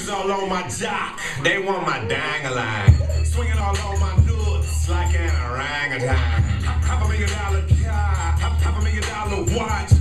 all on my jock, they want my dang-a-line. Swinging all on my nuts like an orangutan. $500,000 car, $500,000 watch.